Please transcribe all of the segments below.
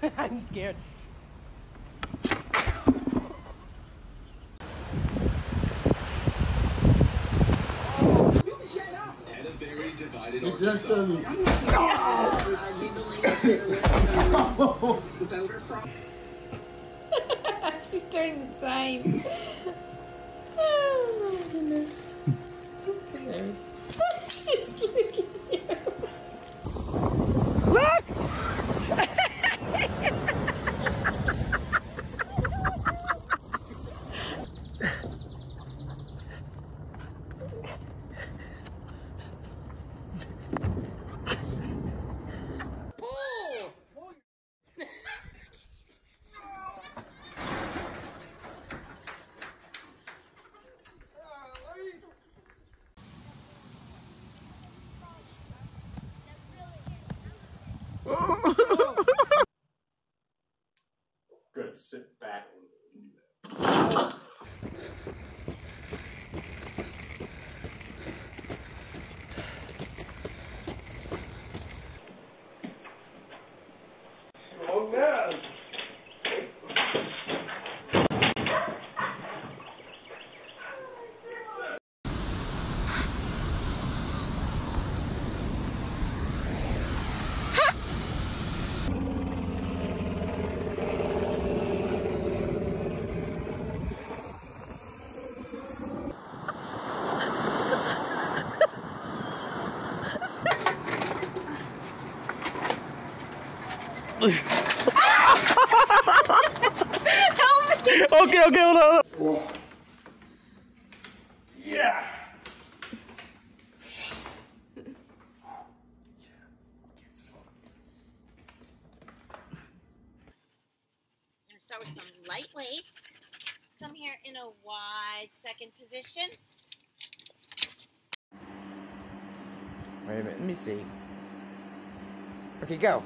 I'm scared. It just doesn't. She's doing the same. Oh my goodness. She's looking at you. Look! Good, sit back and do that. Oh no! Okay, hold on. Whoa. Yeah. I'm going to start with some light weights. Come here in a wide second position. Wait a minute, let me see. Okay, go.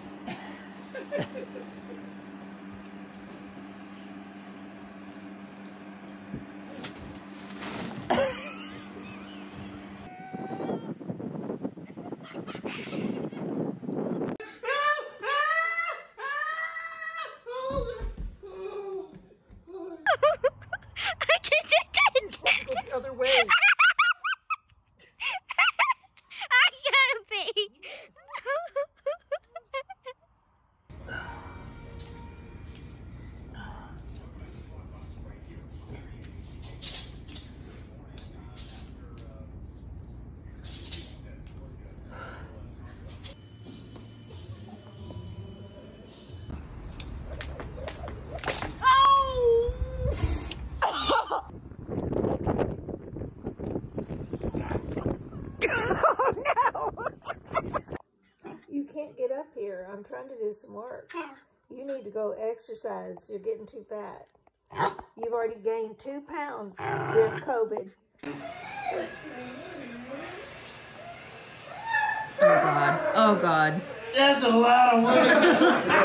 Go the other way. I can't be. You can't get up here. I'm trying to do some work. You need to go exercise. You're getting too fat. You've already gained 2 pounds with COVID. Oh God. Oh God. That's a lot of weight.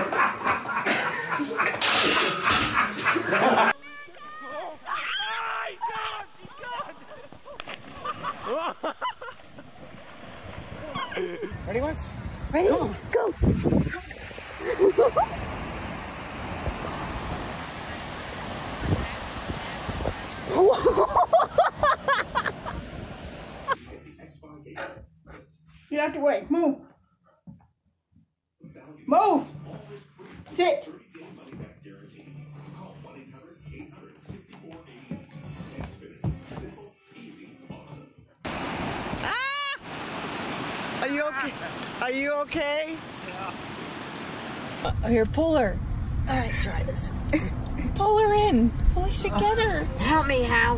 Ready once? Ready? Go. Get out the way. Move. Move. Sit. Ah! Are you okay? Are you okay? Here, pull her. All right, try this. Pull her in. Pull her together. Help me, Hal.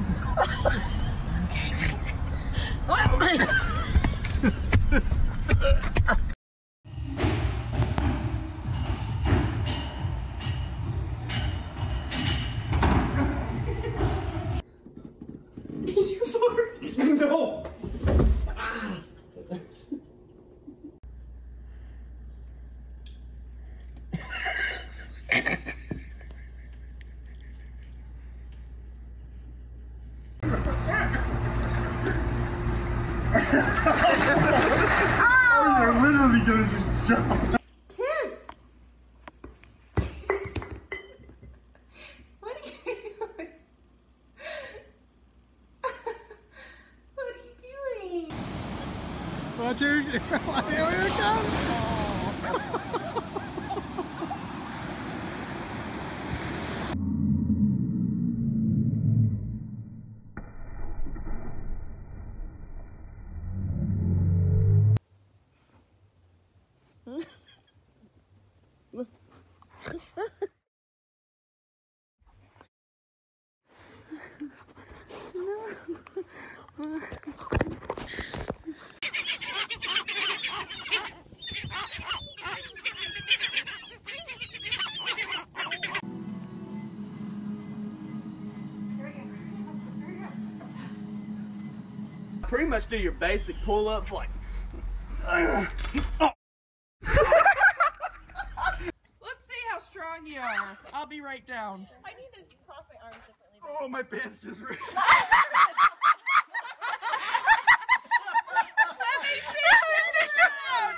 Did you fart? No. Oh, you're literally gonna just jump. Kids! Watch her. Here it comes. Pretty much do your basic pull-ups like. Let's see how strong you are. I'll be right down. I need to cross my arms differently. Oh, my pants just ripped. Let me see you sit down.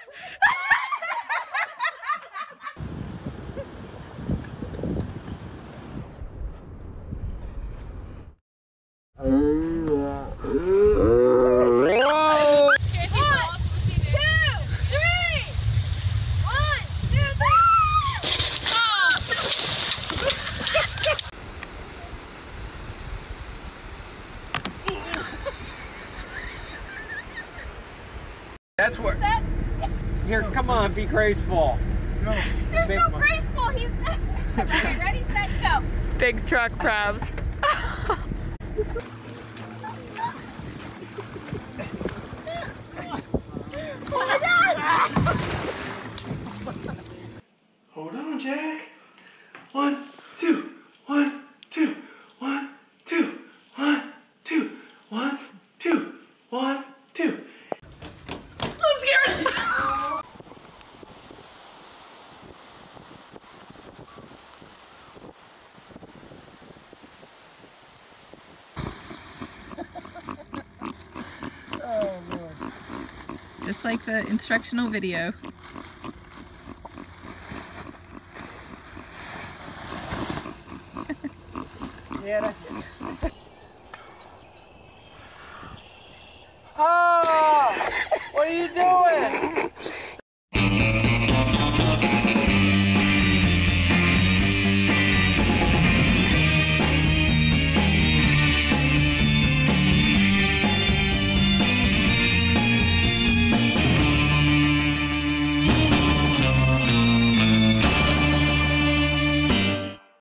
That's what. Here, come on, be graceful. Go. There's no graceful. He's. Okay, ready, set, go. Big truck probs. Hold on, Jack. 1, 2, 1, 2, 1, 2, 1, 2, 1, 2, 1, 2. I'm scared. Oh, Lord. Just like the instructional video. Yeah, that's it.